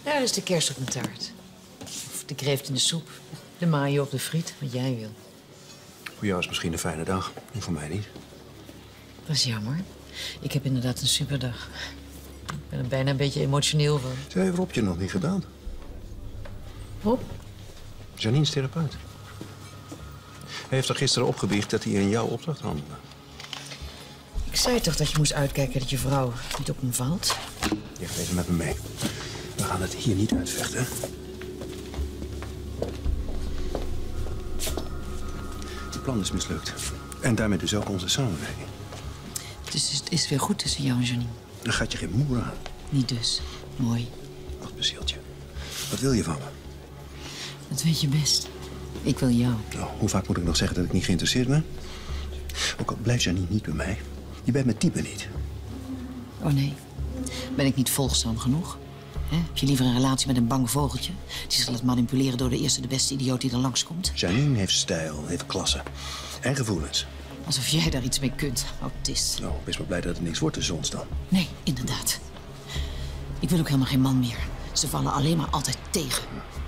Ja, dat is de kerst op mijn taart. Of de kreeft in de soep. De mayo op de friet, wat jij wil. Voor jou is het misschien een fijne dag, en voor mij niet. Dat is jammer. Ik heb inderdaad een superdag. Ik ben er bijna een beetje emotioneel van. Zij heeft Rob je nog niet gedaan? Rob? Janine's therapeut. Hij heeft er gisteren opgebiecht dat hij in jouw opdracht handelde. Ik zei toch dat je moest uitkijken dat je vrouw niet op hem valt? Je gaat even met me mee. We gaan het hier niet uitvechten. Het plan is mislukt. En daarmee dus ook onze samenwerking. Dus het is weer goed tussen jou en Janine? Dan gaat je geen moer aan. Niet dus. Mooi. Wat bezielt je? Wat wil je van me? Dat weet je best. Ik wil jou. Nou, hoe vaak moet ik nog zeggen dat ik niet geïnteresseerd ben? Ook al blijft Janine niet bij mij. Je bent mijn type niet. Oh nee. Ben ik niet volgzaam genoeg? Heb je liever een relatie met een bang vogeltje? Die zich laat manipuleren door de eerste de beste idioot die er langskomt? Janine heeft stijl, heeft klasse. En gevoelens. Alsof jij daar iets mee kunt, autist. Nou, wees maar blij dat het niks wordt tussen ons dan. Nee, inderdaad. Ik wil ook helemaal geen man meer. Ze vallen alleen maar altijd tegen.